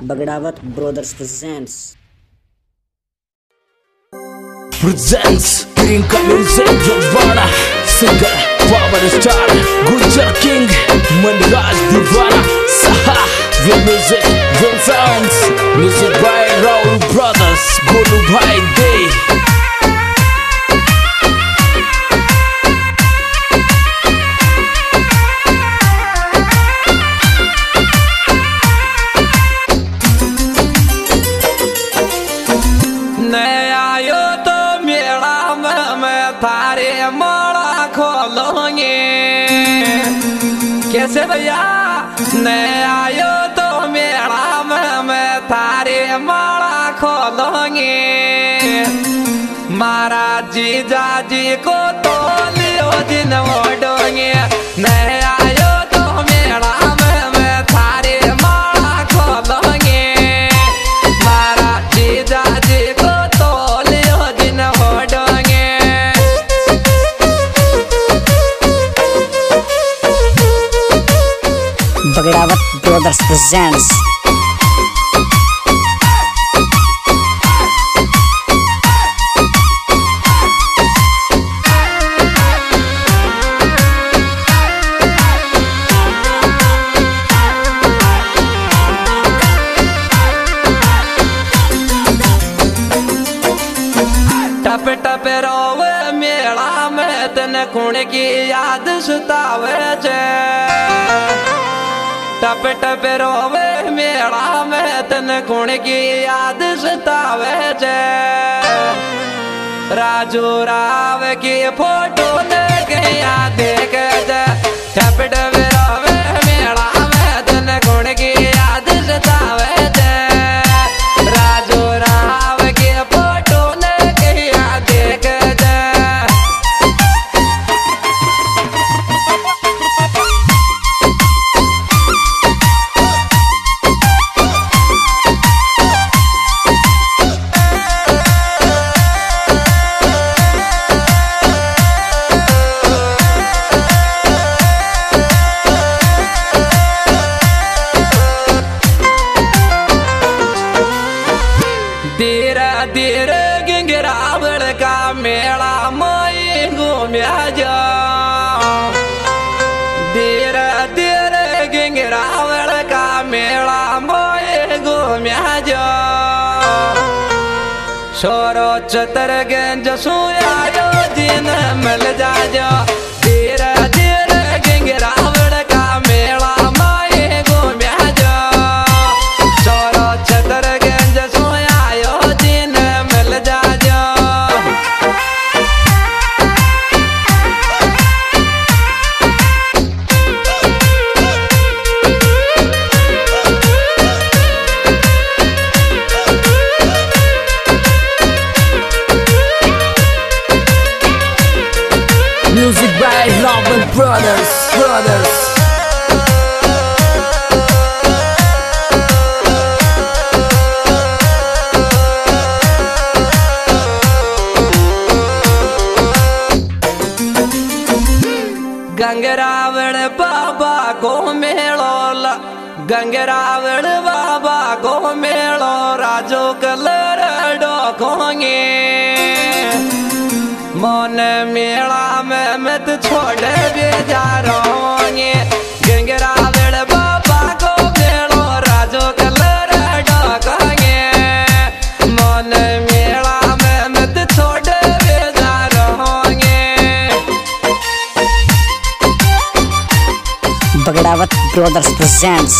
Bagdawat Brothers presents Priyanka Music Javana Singer Power Star Gujar King Manraj Divana Saha Will Music Will Fans Music by Raul Brothers Golu Bhai Day कैसे भैया नए आयो तो मेरा मैं थारे माला खोलोंगे महाराज जी जाजी को तो लियो दिन ओढ़ोंगे नए आयो तो मेरा मैं थारे माला खोलोंगे महाराज जी जाजी को तो लियो दिन ओढ़ोंगे Bagdawat Brothers presents टप टप रोवे मेला में तन खून की याद सतावे जे टप टप रोवे मेला में तन खून की याद सतावे जे राजू राव की फोटो ने गया देख जे टप टप रोवे मेला में तन खून की याद सतावे जे राजू राव की फोटो ने गया देख जे धीरे धीरे गिंगरावल का मेला मोई घूमिया जा धीरे धीरे गिंगरावल का मेला मोई घूमिया जा सोरो चतरगंज सुयायो दिन मिल जा जा धीरे धीरे गिंगरावल का मेला मोई घूमिया जा सोरो Chatarganj Music by Raul Brothers गंगरावण बाबा को मेलो गंगरावण बाबा को मेलो राजो कलर डोकोंगे मन मेला में मत छोड़ बेजारोंगे गंगरावण बाबा को मेलो राजो कलर डोकोंगे मन मेला में मत छोड़ बेजारोंगे Bagdawat Brothers presents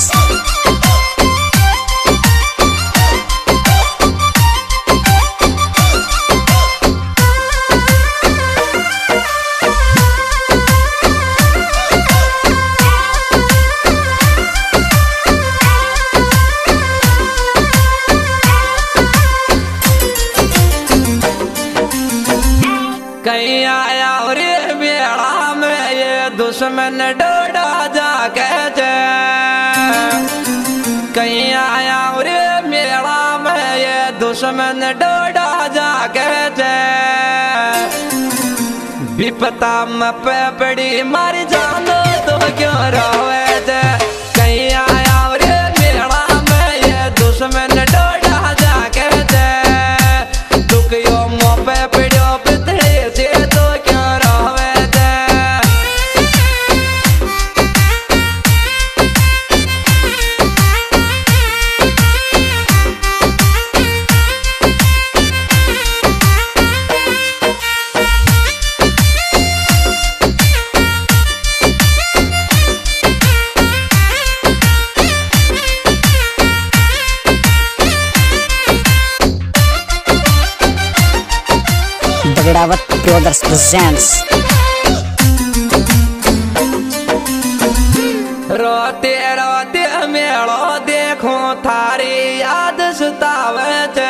कहीं आया रे मेला में ये दुश्मन डोडा जा के कहीं आया रे मेला में ये दुश्मन डोडा जा के विपता में पे पड़ी मारी जानो तो क्यों रोवे कहीं आया रे मेला में ये दुश्मन Brothers presents. रोते रोते मेलो देखो थारी याद सतावे छे।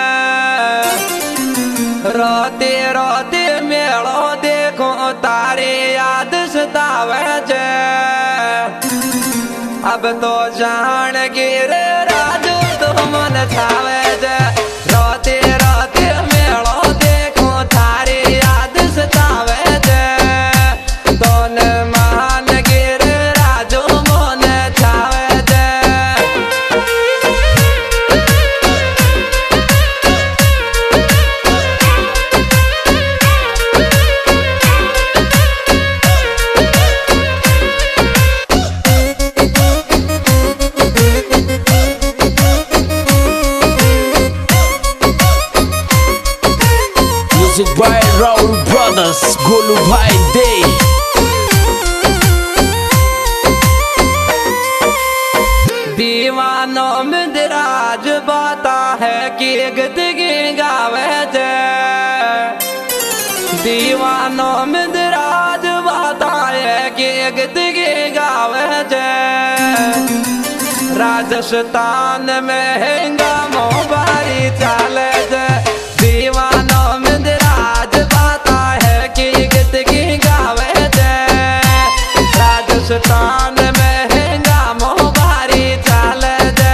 रोते रोते मेलो देखो तारी याद सतावे छे। अब तो जान गिर राजू तो मन छावे छे। रोते रोते मेलो देखो थारी याद सतावे छे। दोन मान गिर राजू मन छावे छे। Music by Raul Brothers, Golu Bhai Day. दीवानों में दराज बाता है कि गदगी गावे छे। दीवानों में दराज बाता है कि गदगी गावे छे। राजस्थान में हंगामो बारी चाले छे। दीवानों में दराज बाता है कि गदगी गावे छे। राजस्थान में हंगामो बारी चाले छे।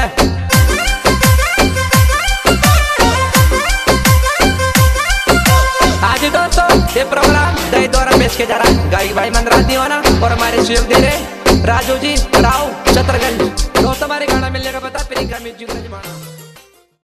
आज दोस्तों ये प्रोग्राम दही द्वारा पेश किया जा रहा है। गायक भाई मनराज दीवाना और हमारे सहयोग दे रहे राजू जी राव छतरगंज। दोस्तों हमारे गाना मिलने का पता प्रियंका म्यूजिक।